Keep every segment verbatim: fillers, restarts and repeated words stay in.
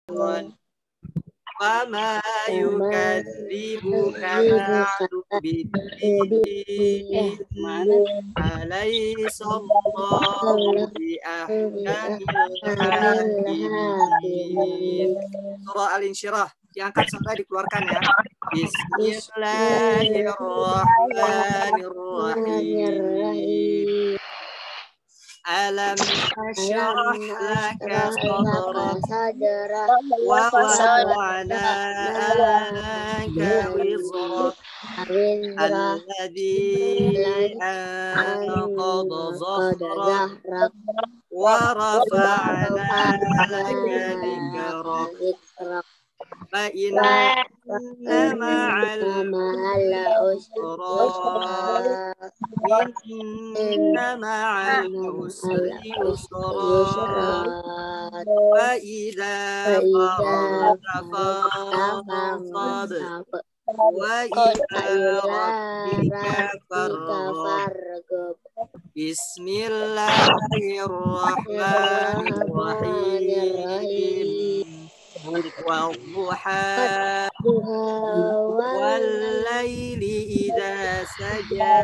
وما يكذبك بعد بالدين أليس الله بأحكم الحاكمين. Surah Al-Insyirah diangkat sampai dikeluarkan ya. Bismillahirrahmanirrahim. Alam nashrah laka sadrak wa wada'na anka wizrak alladhi anqadha dhahrak wa rafa'na laka dhikrak fa inna ma'al usra inna ma'al usri yusra wa idza faragta fansab wa ila rabbika farghab. Bismillahirrahmanirrahim. Wadduha wallaili idza saja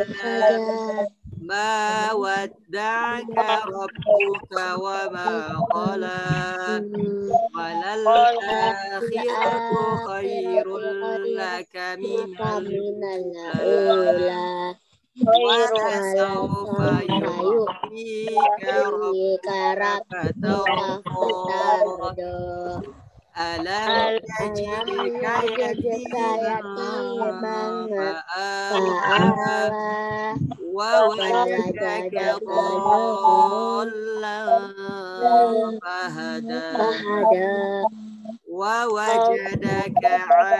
ma wadda'aka rabbuka wa ma qala walal akhiratu khairul laka minal ula wa sawfa yu'tika rabbuka fatarda alam yajidka yatiman fa'awa wa wajadaka dhallan fahada wa wajadaka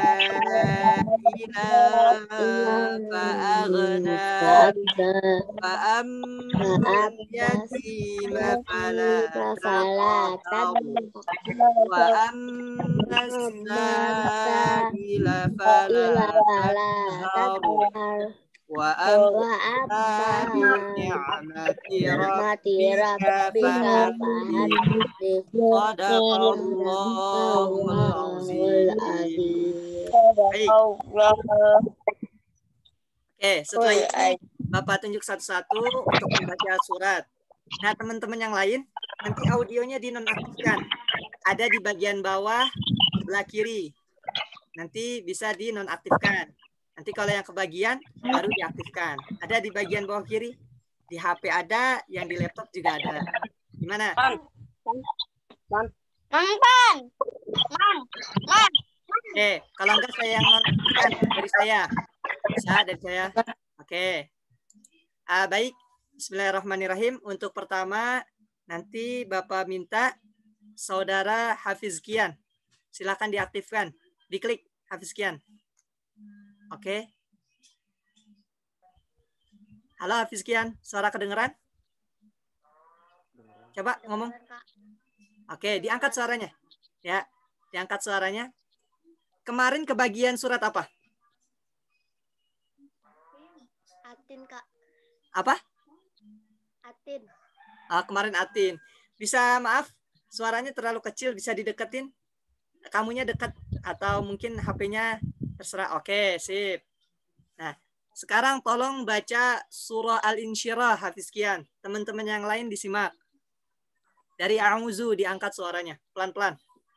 'ailan fa'aghna fa ammal yatima fala taqhar wa ammas sa'ila fala tanhar wa amma bi ni'mati rabbika fahaddith. Shadaqallahul azim. Baik. Oke, setelah ini Bapak tunjuk satu-satu untuk membaca surat. Nah, teman-teman yang lain, nanti audionya dinonaktifkan. Ada di bagian bawah sebelah kiri. Nanti bisa dinonaktifkan. Nanti kalau yang kebagian baru diaktifkan. Ada di bagian bawah kiri. Di H P ada, yang di laptop juga ada. Gimana? Mam. Mam. Mam. Mam. Mam. Oke, kalau enggak saya yang nonaktifkan dari saya. Bisa dari saya. Oke. Ah, baik. Bismillahirrahmanirrahim. Untuk pertama, nanti Bapak minta Saudara Hafizkian. Silakan diaktifkan. Diklik Hafizkian. Oke. Halo Hafizkian, suara kedengeran? Coba ngomong. Oke, diangkat suaranya. Ya, diangkat suaranya. Kemarin kebagian surat apa? Atin, Kak. Apa? Atin. Ah, kemarin Atin. Bisa, maaf, suaranya terlalu kecil, bisa dideketin? Kamunya dekat atau mungkin H P-nya terserah. Oke, sip. Nah, sekarang tolong baca surah Al-Insyirah, Hafizkian. Teman-teman yang lain disimak. Dari A'udzu diangkat suaranya, pelan-pelan.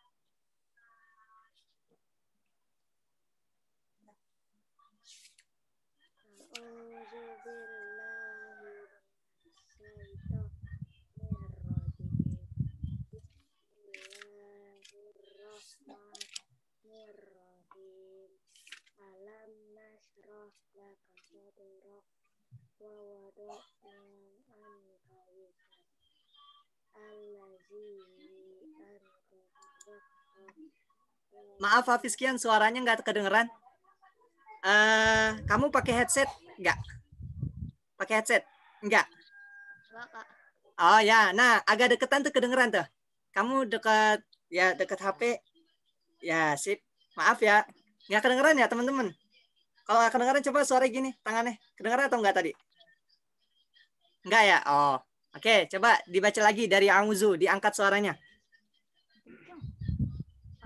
Alam nashrah laka sadrak wa wada'na anka wizrak allazi anqadha. Maaf Hafizkian, suaranya nggak kedengeran. Uh, kamu pakai headset nggak? Pakai headset? Enggak. Oh ya, nah agak deketan tuh kedengeran tuh. Kamu dekat ya dekat H P. Ya sip. Maaf ya, nggak kedengeran ya teman-teman. Kalau nggak kedengeran coba suara gini tangannya. Kedengeran atau enggak tadi? Enggak ya? Oh, oke. Coba dibaca lagi dari A'udzu, diangkat suaranya.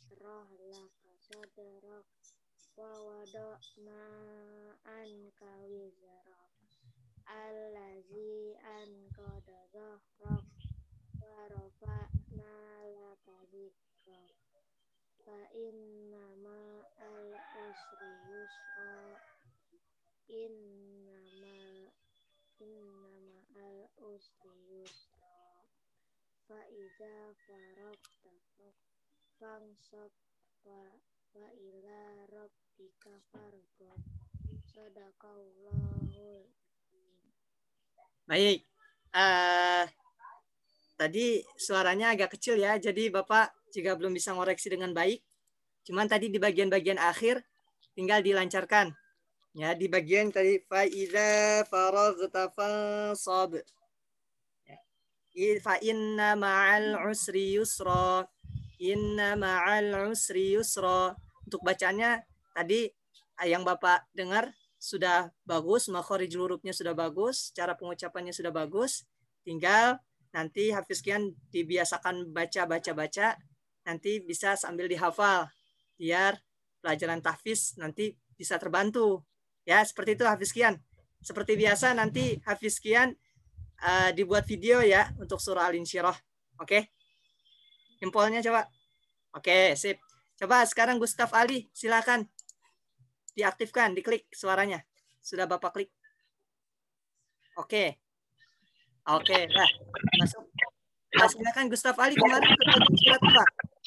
nashrah laka sadrak wa wada'na anka wizrak allazi anqada dhahrak wa rafa'na laka dhikrak fa innama al usri yusra innama innama al usri yusra fa iza faragta fansab wa wa ila rabbika farghab. Sadaqallahul. Baik. Uh, tadi suaranya agak kecil ya, jadi Bapak juga belum bisa ngoreksi dengan baik. Cuman tadi di bagian-bagian akhir tinggal dilancarkan. Ya, di bagian tadi fa idza faraghta fansab. Ya. Fa inna ma'al usri yusra. Inna ma'al usri yusra. Untuk bacanya tadi yang Bapak dengar sudah bagus, makhorijul hurufnya sudah bagus, cara pengucapannya sudah bagus. Tinggal nanti Hafiz Kian dibiasakan baca-baca-baca, nanti bisa sambil dihafal. Biar pelajaran tahfiz nanti bisa terbantu. Ya, seperti itu Hafiz Kian. Seperti biasa nanti Hafiz Kian uh, dibuat video ya untuk surah Al-Insyirah. Oke? Jempolnya coba. Oke, sip. Coba sekarang Gustaf Ali, silakan. Diaktifkan, diklik suaranya. Sudah Bapak klik? Oke. Oke, nah, masuk. Nah, silakan Gustaf Ali kemarin ke surat apa?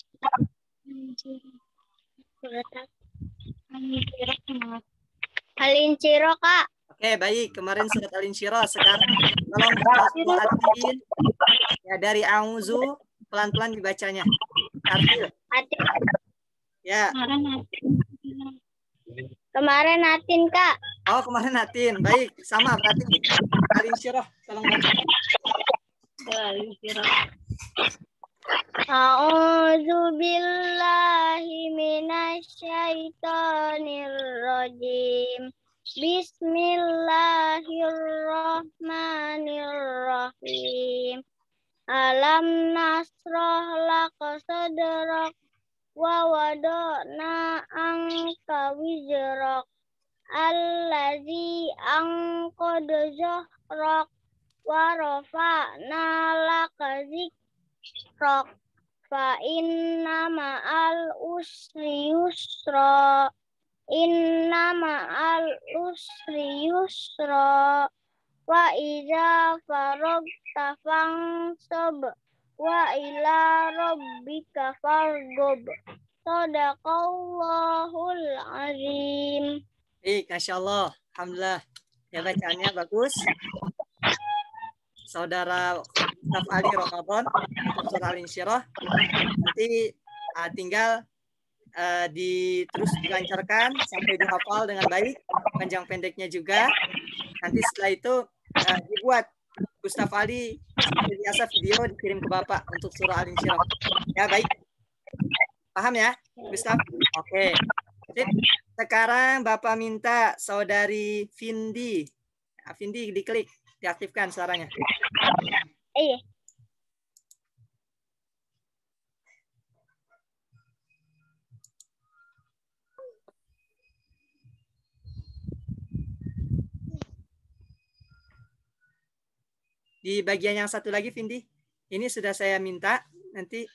Al-Insyirah, Kak. Oke, baik. Kemarin surat Al-Insyirah. Sekarang tolong buka Atin. Ya, dari Auzu pelan-pelan dibacanya. Tartil. Ya. Kemarin Atin, Kak. Oh, kemarin Atin. Baik, sama berarti. Al-Insyirah, tolong baca. Al-Insyirah. A'udzu billahi minasyaitonir rajim. Bismillahirrahmanirrahim. Alam nasrah laka sadrak wa wada'na anka wizrak allazi anqada zahrak wa rafa'na laka zikrak fa inna ma'al usri yusra inna ma'al usri yusra wa idza faragta fansab wa ila rabbika farghab. Shadaqallahul azim. Baik, Masya Allah. Alhamdulillah. Ya, bacaannya bagus. Saudara Gustaf Ali Ramadan untuk surah Al-Insyirah. Nanti uh, tinggal uh, di, terus dilancarkan sampai dihafal dengan baik. Panjang pendeknya juga. Nanti setelah itu uh, dibuat Gustaf Ali seperti biasa video dikirim ke Bapak untuk surah Al-Insyirah. Ya, baik. Paham ya, Gustaf? Oke. Okay. Sekarang Bapak minta saudari Vindi. Nah, Vindi diklik, diaktifkan suaranya. Iya. Di bagian yang satu lagi, Vindi. Ini sudah saya minta. Nanti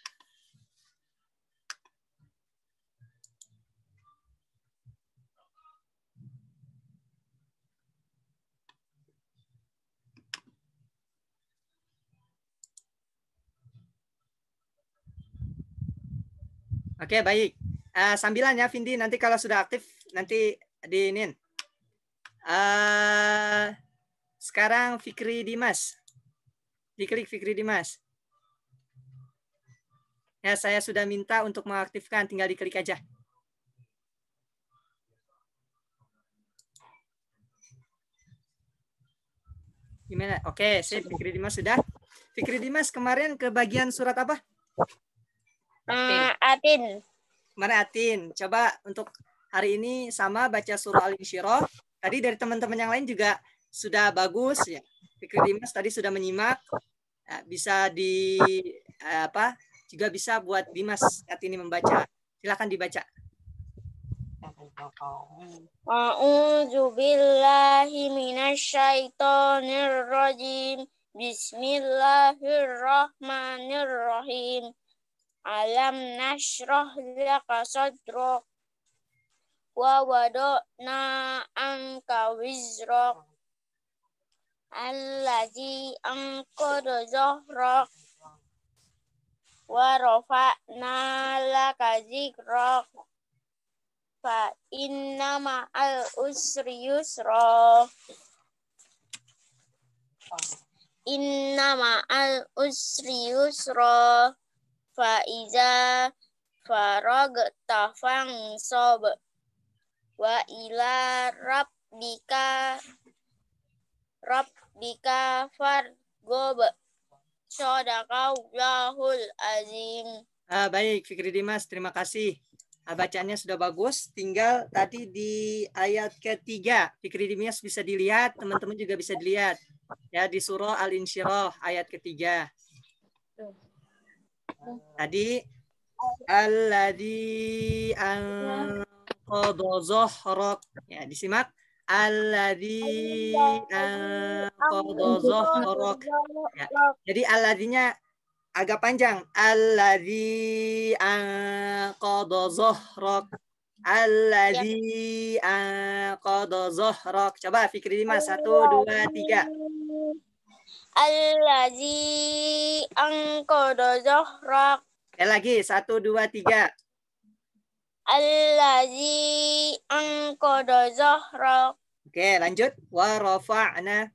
Oke, baik. Uh, sambilan ya, Vindi. Nanti kalau sudah aktif, nanti diinin. Uh, sekarang Fikri Dimas. Diklik Fikri Dimas. Ya, saya sudah minta untuk mengaktifkan. Tinggal diklik aja. Gimana? Oke, sip. Fikri Dimas sudah. Fikri Dimas kemarin ke bagian surat apa? Uh, Atin. Kemarin Atin. Coba untuk hari ini sama baca surah Al-Insyirah. Tadi dari teman-teman yang lain juga sudah bagus ya. Fikri Dimas tadi sudah menyimak. Bisa di apa? Juga bisa buat Dimas saat ini membaca. Silakan dibaca. A'udzu billahi minasyaitonir rajim. Bismillahirrahmanirrahim. Alam nashrah laka sadrak wa wada'na anka wizrak allazi anqadha zahrak wa rafa'na laka zikrak fa inna ma'al usri yusra inna ma'al usri yusra fa iza faragta fansab wa ila rabbika rabbika fargob. Shadaqallahul azim. Ah, baik, Fikri Dimas, terima kasih. Ah, bacaannya sudah bagus. Tinggal tadi di ayat ketiga, Fikri Dimas bisa dilihat, teman-teman juga bisa dilihat. Ya, di surah Al-Insyirah ayat ketiga. Tadi alladzi anqadha zahrak. Ya, disimak. Alladzi anqadha zahrak. Ya. Jadi alladzinya agak panjang. Alladzi anqadha zahrak. Alladzi anqadha zahrak. Coba Fikri Dimas, satu, dua, tiga. Alladzi anqadha zahrak. Sekali lagi, satu, dua, tiga. Alladzi anqadha zahrak. Oke, lanjut. Wa rafa'na.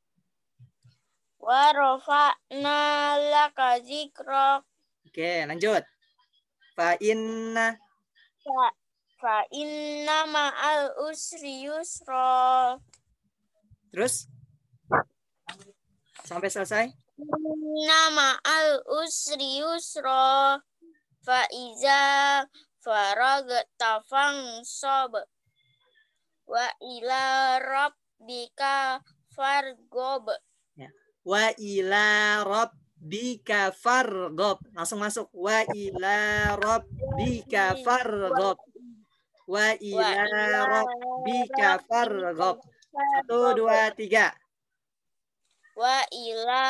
Wa rafa'na laka zikrak. Oke, lanjut. Fa inna. Fa, fa inna ma'al usri yusra. Terus? Sampai selesai? Inna ma'al usri yusra. Fa iza faragta fansab. Wa ila rabbika fargob. Ya. Wa ila rabbika fargob. Langsung masuk. Wa ila rabbika fargob. Wa ila rabbika fargob. Satu, dua, tiga. Wa ila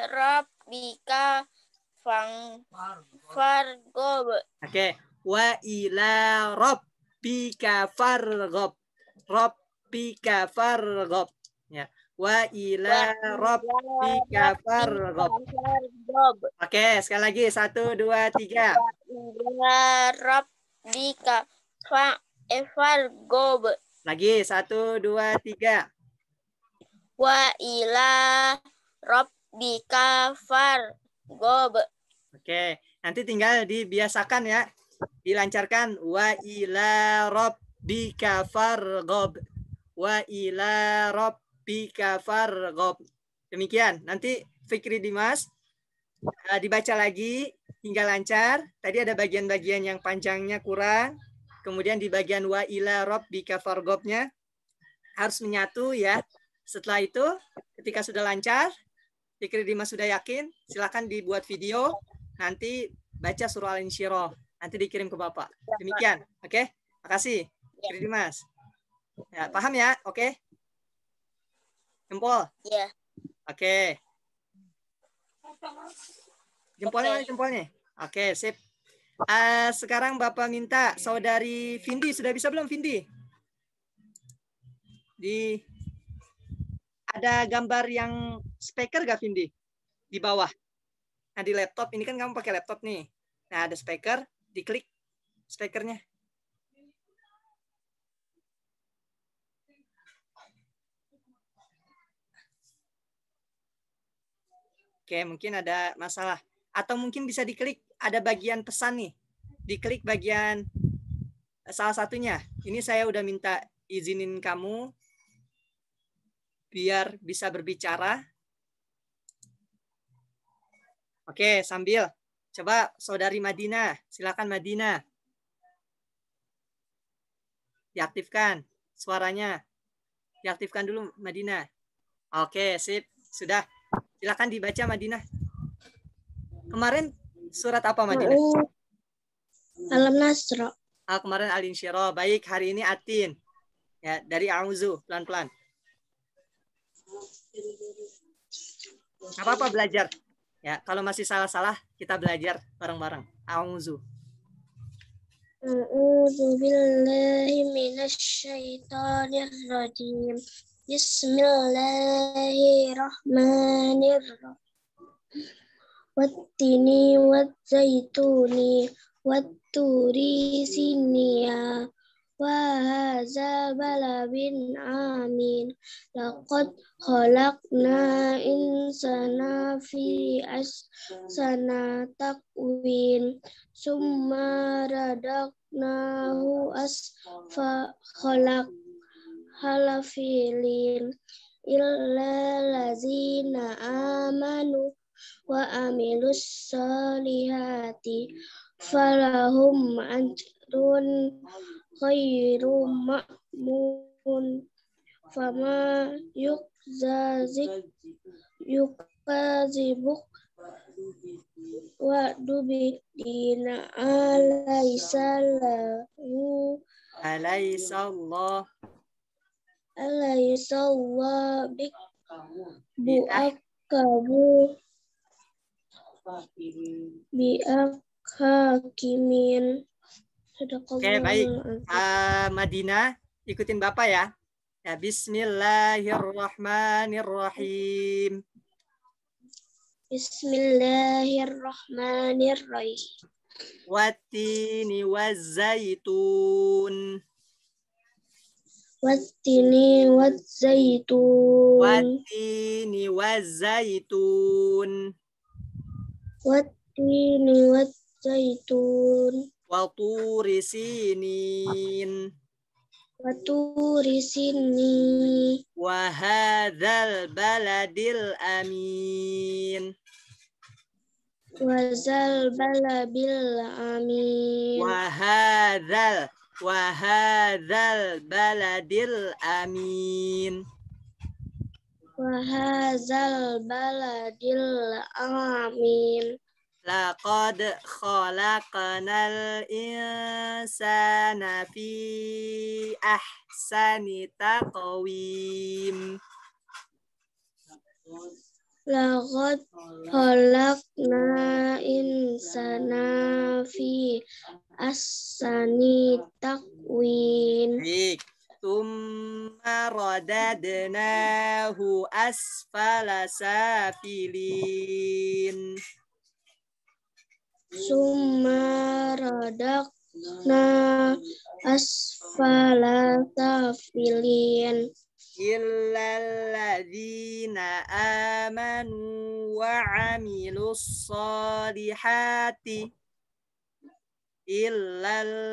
rabbika fang fargob. Oke. Wa ila rabbika fargob. Rabbika fargob. Ya. Wa ila rabbika fargob. Oke, sekali lagi. Satu, dua, tiga. Wa rabbika fa fargob. Lagi. Satu, dua, tiga. Wa ila rabbika fargob. Oke, nanti tinggal dibiasakan ya. Dilancarkan. Wa ila rabbika fargob. Wa ila rabbika fargob. Demikian. Nanti Fikri Dimas uh, dibaca lagi hingga lancar. Tadi ada bagian-bagian yang panjangnya kurang. Kemudian di bagian wa ila rabbika fargobnya harus menyatu ya. Setelah itu ketika sudah lancar, Fikri Dimas sudah yakin, silakan dibuat video. Nanti baca surah Al-Insyirah. Nanti dikirim ke Bapak. Demikian. Oke? Makasih. Fikri Dimas. Ya, paham ya? Oke? Jempol? Ya. Oke. Jempolnya mana jempolnya? Oke, sip. Uh, sekarang Bapak minta saudari Vindi. Sudah bisa belum Vindi? Di ada gambar yang speaker gak Vindi? Di bawah. Nah di laptop, ini kan kamu pakai laptop nih. Nah ada speaker, diklik speakernya. Oke, mungkin ada masalah. Atau mungkin bisa diklik, ada bagian pesan nih. Diklik bagian salah satunya. Ini saya udah minta izinin kamu biar bisa berbicara. Oke, sambil. Coba saudari Madinah. Silakan Madinah. Diaktifkan suaranya. Diaktifkan dulu Madinah. Oke, sip. Sudah. Silakan dibaca Madinah. Kemarin surat apa Madinah? Alam Nasra. Ah, kemarin Al-Insyirah. Baik, hari ini Atin. Ya, dari A'udzu, pelan-pelan. Gak apa-apa belajar. Ya, kalau masih salah-salah kita belajar bareng-bareng. A'udzu. A'udzu billahi minasyaitonir rajim. Bismillahirrahmanirrahim. Wattini watzaituni watturi siniya wa hadza balabin amin. Laqad khalaqna insana fi ahsani taqwim summa radaqnahu asfa khalaq halafilin illa lazina amanu wa amilus solihati falahum ajrun khairu ma'mun fama yukzazik yukazibuk wa dubi dina alaisallahu Alaisallah alaisallah bik buakabu biak hakimin. Oke, baik. Uh, Madinah, ikutin Bapak ya. Ya, Bismillahirrahmanirrahim. Bismillahirrahmanirrahim. Wattini wazzaitun. Wattini wazzaitun. Wattini wazzaitun. Wattini wazzaitun. Waturi sinin. Waturi sinin. Wahadzal baladil amin. Wazal balabil amin. Wahadzal wahadzal baladil amin. Wahadzal baladil amin. Laqad khalaqnal insana fi ahsani taqwim. Laqad khalaqna insana fi ahsani taqwim. Baik. Tumma radadnahu asfala safilin. Summa radakna asfala safilin. Illal ladzina amanu wa amilus solihati. Illal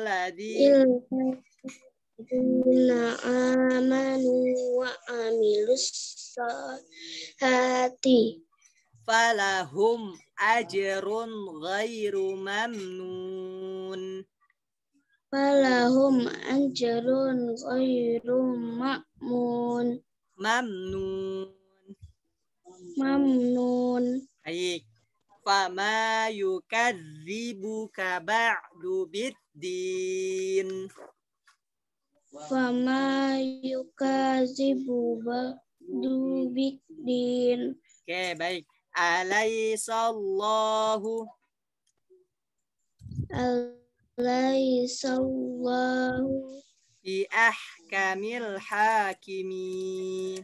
ladzina amanu wa amilus solihati. Falahum ajrun ghairu mamnun. Falahum ajrun ghairu ma'mun. Mamnun. Mamnun. Baik. Fama yukadzibuka ba'du biddin. Fama yukadzibu ba'du biddin. Oke, baik. Alaisallahu Alaisallahu bi ahkamil hakimin.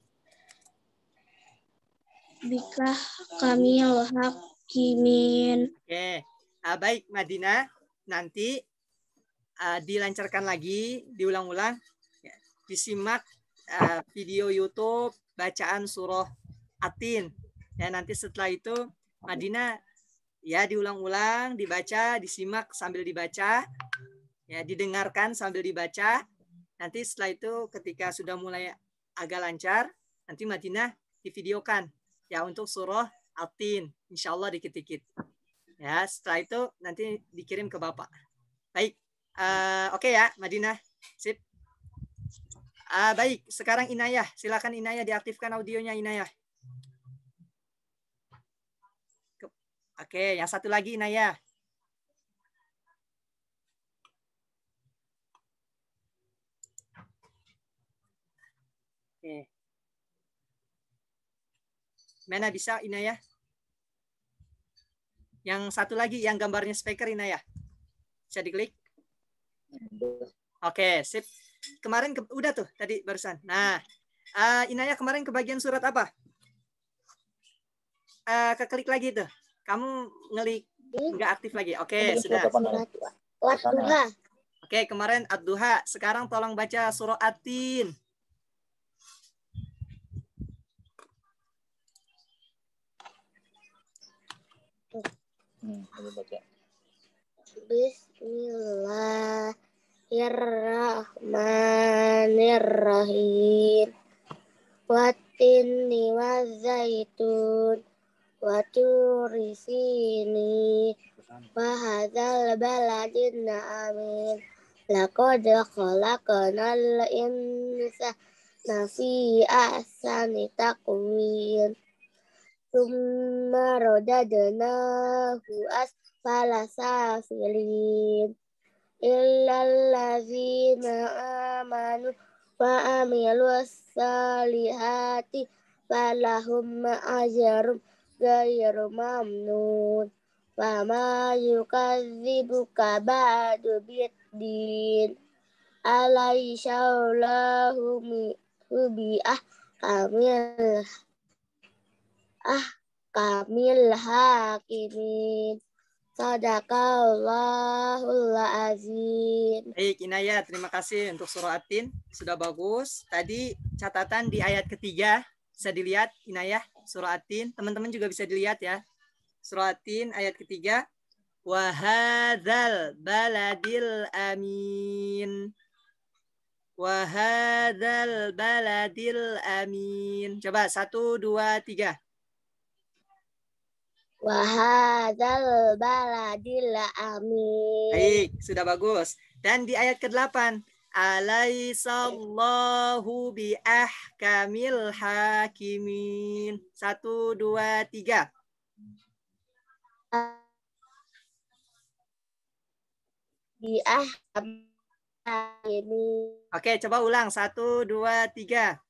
Bikah kamil hakimin. Oke, uh, baik Madinah. Nanti uh, dilancarkan lagi, diulang-ulang, ya, disimak uh, video YouTube bacaan surah Atin. Ya, nanti setelah itu Madinah ya diulang-ulang, dibaca, disimak sambil dibaca, ya didengarkan sambil dibaca. Nanti setelah itu ketika sudah mulai agak lancar, nanti Madinah divideokan ya untuk surah Atin, insya Allah dikit-dikit. Ya, setelah itu nanti dikirim ke Bapak. Baik, uh, oke okay ya Madinah, sip. Uh, baik, sekarang Inayah, silakan Inayah diaktifkan audionya Inayah. Oke, yang satu lagi Inayah. Oke. Mana bisa Inayah? Yang satu lagi yang gambarnya speaker Inayah. Bisa diklik? Oke, sip. Kemarin ke, udah tuh tadi barusan. Nah, uh, Inayah kemarin ke bagian surat apa? Uh, keklik lagi tuh. Kamu ngelik nggak aktif lagi. Oke, sudah. Ad-Duha. Oke, kemarin Ad-Duha. Sekarang tolong baca surah At-Tin. Hmm, baca. Bismillahirrahmanirrahim. Wattini wazaitun wa turi sini wa hadzal baladin amin. Laqad khalaqnal insana fi ahsani taqwim. Tsumma radadnahu asfala safilin. Illal ladzina amanu wa amilus salihati falahum ajrum ghairu mamnun. Wa ma yukadzibuka ba'du biddin. Alaishallahu bi'ah kamil ah kamil hakimin. Sadaqallahul azim. Baik, Inayah, terima kasih untuk surah At-Tin. Sudah bagus. Tadi catatan di ayat ketiga. Bisa dilihat, Inayah, surah At-Tin. Teman-teman juga bisa dilihat ya. Surah At-Tin ayat ketiga. Wa hadzal baladil amin. Wa hadzal baladil amin. Coba, satu, dua, tiga. Wa hadzal baladil amin. Baik, sudah bagus. Dan di ayat kedelapan, alaisallahu biahkamil hakimin. Satu, dua, tiga. Biahkamil hakimin. Oke, coba ulang. Satu, dua, tiga.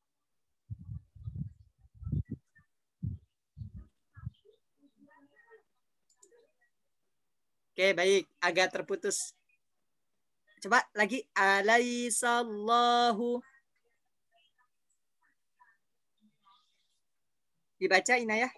Oke, baik. Agak terputus. Coba lagi. Alaisallahu. Dibaca, Inayah.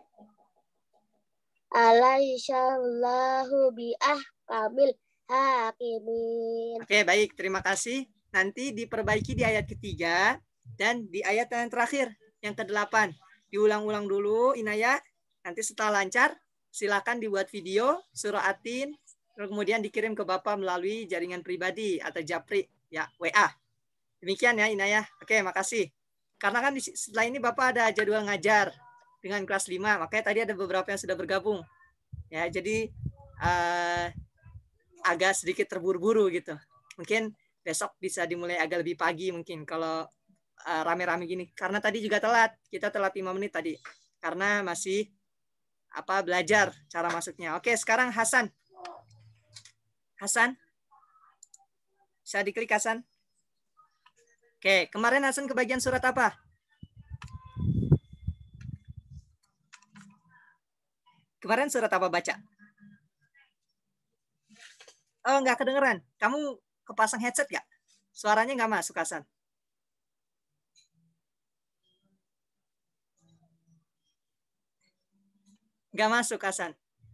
Alaisallahu biahkamil hakimin. Oke, baik. Terima kasih. Nanti diperbaiki di ayat ketiga dan di ayat yang terakhir, yang kedelapan. Diulang-ulang dulu, Inayah. Nanti setelah lancar, silakan dibuat video surah At-Tin, kemudian dikirim ke Bapak melalui jaringan pribadi atau japri, ya, W A. Demikian ya, Inayah. Oke, makasih. Karena kan setelah ini Bapak ada jadwal ngajar dengan kelas lima, makanya tadi ada beberapa yang sudah bergabung. Ya, jadi uh, agak sedikit terburu-buru gitu. Mungkin besok bisa dimulai agak lebih pagi mungkin kalau uh, rame-rame gini. Karena tadi juga telat. Kita telat lima menit tadi. Karena masih apa belajar cara masuknya. Oke, sekarang Hasan. Hasan. Bisa diklik Hasan. Oke, kemarin Hasan ke bagian surat apa? Kemarin surat apa baca? Oh, nggak kedengeran. Kamu kepasang headset nggak? Suaranya nggak masuk, Hasan. Nggak masuk, Hasan.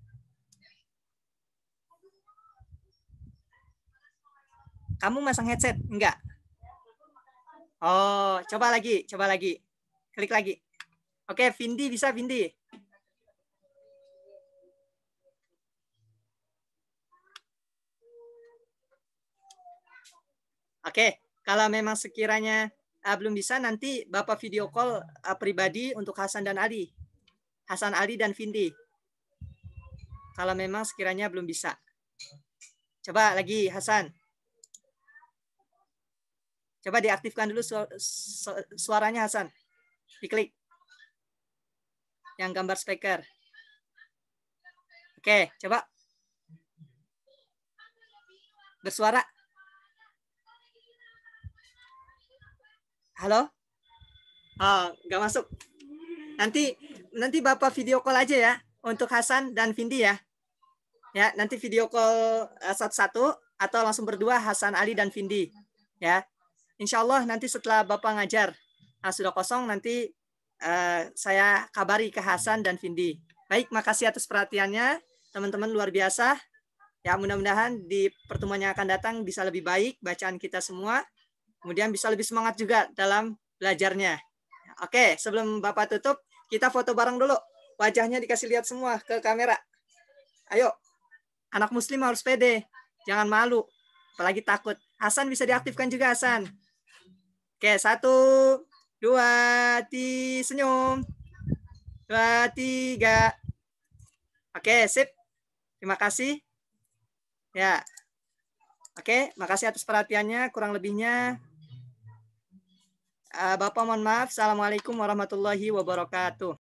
Kamu masang headset? Enggak. Oh, coba lagi, coba lagi. Klik lagi. Oke, Vindi bisa, Vindi. Oke, kalau memang sekiranya uh, belum bisa, nanti Bapak video call uh, pribadi untuk Hasan dan Ali. Hasan, Ali, dan Vindi. Kalau memang sekiranya belum bisa. Coba lagi, Hasan. Coba diaktifkan dulu su su suaranya, Hasan. Diklik. Yang gambar speaker. Oke, coba. Bersuara. Halo? Oh, nggak masuk. Nanti nanti Bapak video call aja ya untuk Hasan dan Vindi ya. Ya, nanti video call satu-satu atau langsung berdua Hasan, Ali dan Vindi. Ya. Insya Allah nanti setelah Bapak ngajar nah, sudah kosong nanti uh, saya kabari ke Hasan dan Vindi. Baik, makasih atas perhatiannya teman-teman, luar biasa. Ya, mudah-mudahan di pertemuan yang akan datang bisa lebih baik bacaan kita semua. Kemudian bisa lebih semangat juga dalam belajarnya. Oke, sebelum Bapak tutup, kita foto bareng dulu. Wajahnya dikasih lihat semua ke kamera. Ayo, anak muslim harus pede. Jangan malu, apalagi takut. Hasan bisa diaktifkan juga, Hasan. Oke, satu, dua, tiga, senyum. Dua, tiga. Oke, sip. Terima kasih. Ya. Oke, makasih atas perhatiannya. Kurang lebihnya, Bapak mohon maaf. Assalamualaikum warahmatullahi wabarakatuh.